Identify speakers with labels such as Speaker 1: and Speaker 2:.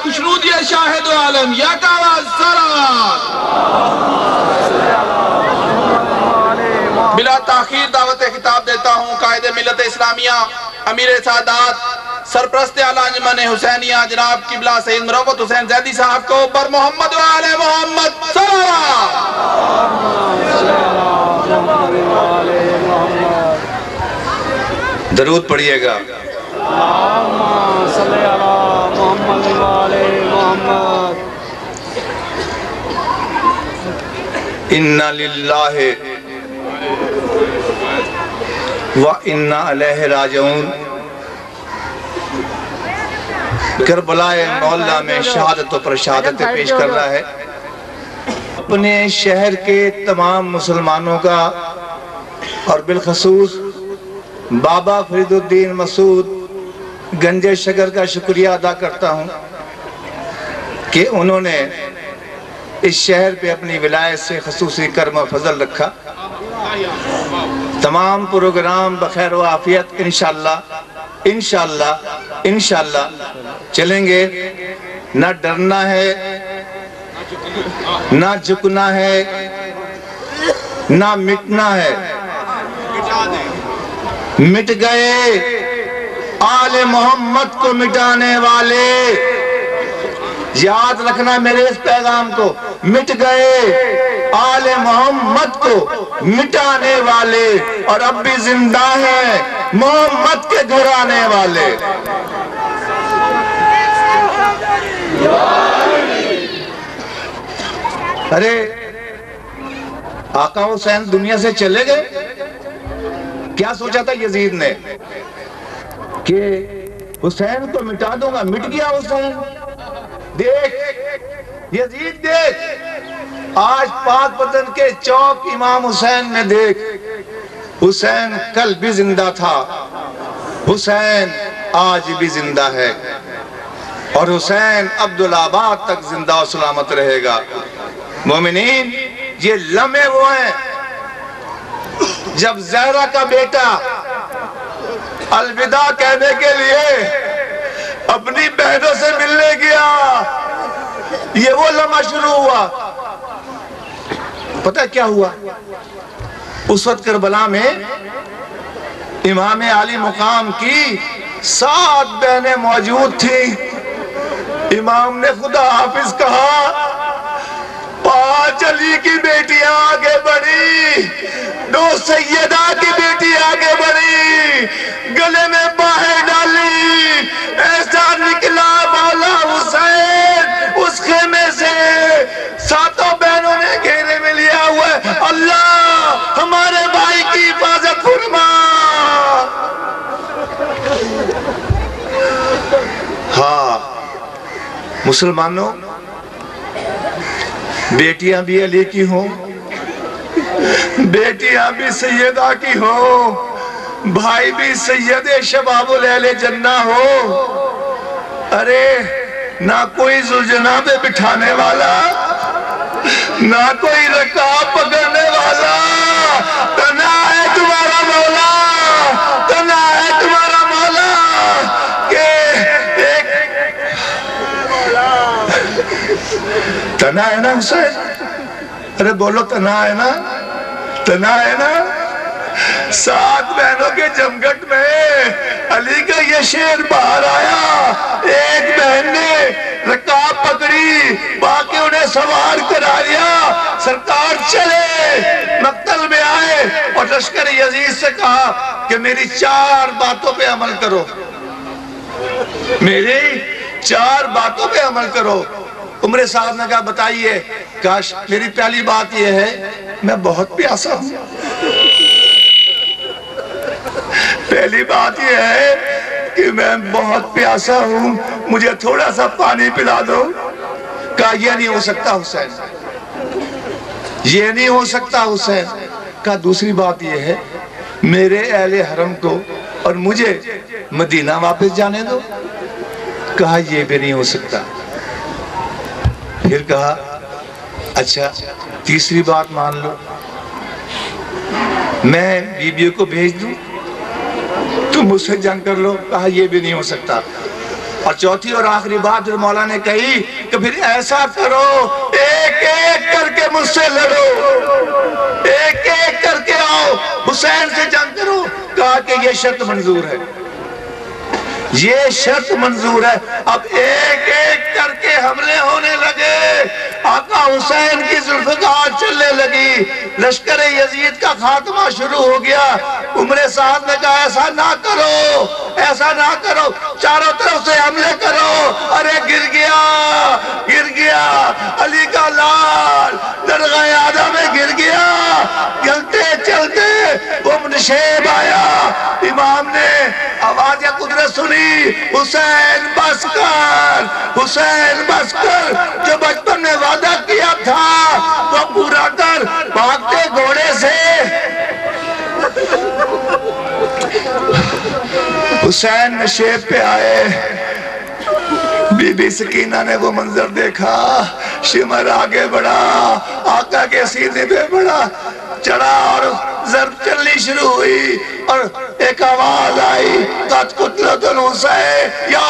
Speaker 1: خوشنودی شاہد عالم یا کعوہ صلوات. بلا تاخیر دعوت خطاب دیتا ہوں قائد ملت اسلامیہ امیر سادات سرپرست اعلیٰ انجمن حسینیہ جناب قبلہ سید مروت حسین زیدی صاحب کو بر محمد و آل محمد صلوات. درود پڑھئے گا.
Speaker 2: اللہم صلی علی محمد و آل محمد.
Speaker 1: اِنَّا لِلَّهِ وَإِنَّا عَلَيْهِ راجعون. کربلا مولا میں شہادت پر شہادت پیش کر رہا ہے. اپنے شہر کے تمام مسلمانوں کا اور بالخصوص بابا فرید الدین مسعود گنج شکر کا شکریہ ادا کرتا ہوں کہ انہوں نے اس شہر پہ اپنی ولایت سے خصوصی کرم و فضل رکھا. تمام پروگرام بخیر و عافیت انشاءاللہ چلیں گے. نہ ڈرنا ہے نہ جھکنا ہے نہ مٹنا ہے. مٹ گئے آل محمد کو مٹانے والے. یاد رکھنا میرے اس پیغام کو. مٹ گئے آل محمد کو مٹانے والے اور اب بھی زندہ ہیں محمد کے گھر آنے والے. ارے آقا حسین دنیا سے چلے گئے. کیا سوچا تھا یزید نے کہ حسین کو مٹا دوں گا. مٹ گیا حسین. دیکھ یزید دیکھ آج پاک وطن کے چوک امام حسین میں دیکھ. حسین کل بھی زندہ تھا. حسین آج بھی زندہ ہے اور حسین عبدالآباد تک زندہ و سلامت رہے گا. مومنین یہ لمحے وہ ہیں جب زہرا کا بیٹا الوداع کہنے کے لیے اپنی بہنوں سے ملنے گیا. یہ وہ لمحہ شروع ہوا. پتہ کیا ہوا؟ اس وقت کربلا میں امام عالی مقام کی 7 بہنیں موجود تھیں. امام نے خدا حافظ کہا. 5 علی کی بیٹیاں آگے بڑھی. 2 سیدہ کی بیٹی آگے بڑھی. گلے میں باہیں ڈالی. ایسا نکلا مولا حسین اس خیمے سے. 7 بہنوں نے گھیرے میں لیا ہوا ہے. اللہ ہمارے بھائی کی حفاظت فرما. ہاں مسلمانوں بیٹیاں بھی علی کی ہوں, بیٹیاں بھی سیدہ کی ہوں, بھائی بھی سید شباب اہل جنہ ہو. ارے نہ کوئی ذوالجناح پہ بٹھانے والا نہ کوئی رکاب پکڑنے والا. تنہا ہے تمہارا مولا, تنہا ہے تمہارا مولا کہ تنہا ہے نا حسین. ارے بولو تنہا ہے نا, تنہا ہے نا. 7 بہنوں کے جمگٹ میں علی کا یہ شعر باہر آیا. ایک بہن نے رکاب پکڑی, باقی انہیں سوار کرا لیا. سرکار چلے مقتل میں آئے اور لشکر یزید سے کہا کہ میری 4 باتوں پہ عمل کرو, میری 4 باتوں پہ عمل کرو. عمر صاحب نے کہا بتائیے. کاش میری پہلی بات یہ ہے میں بہت پیاسا ہوں. پہلی بات یہ ہے کہ میں بہت پیاسا ہوں, مجھے تھوڑا سا پانی پلا دو. کہا یہ نہیں ہو سکتا حسین, یہ نہیں ہو سکتا حسین. کہا دوسری بات یہ ہے میرے اہل حرم کو اور مجھے مدینہ واپس جانے دو. کہا یہ بھی نہیں ہو سکتا. پھر کہا اچھا تیسری بات مان لو, میں بیویوں کو بھیج دوں, تم مجھ سے جنگ کر لو. کہا یہ بھی نہیں ہو سکتا. اور چوتھی اور آخری بات جو مولا نے کہی کہ پھر ایسا کرو ایک ایک کر کے مجھ سے لڑو، ایک ایک کر کے آؤ حسین سے جنگ کرو۔ کہا کہ یہ شرط منظور ہے، یہ شرط منظور ہے۔ اب ایک ایک کر کے حملے ہونے لگے، آقا حسین کی ذوالفقار چلنے لگی، لشکر یزید کا خاتمہ شروع ہو گیا۔ عمر سعد نے کہا ایسا نہ کرو، ایسا نہ کرو، چاروں طرف سے حملے کرو۔ ارے گر گیا، گر گیا علی کا لال درگاہ اعظم میں گر گیا۔ چلتے چلتے وہ نشیب آیا، امام نے آواز قدرت سنی، حسین بس کر، حسین بس کر، جو بچپن میں وعدہ کیا تھا وہ پورا کر۔ بھاگتے گھوڑے سے حسین نشیب پہ آئے، بی بی سکینہ نے وہ منظر دیکھا، شمر آگے بڑھا، آقا کے سینے پہ بڑھا، چڑھا اور ضرب چلنی شروع ہوئی، اور ایک آواز آئی قد قتلت الحسین یا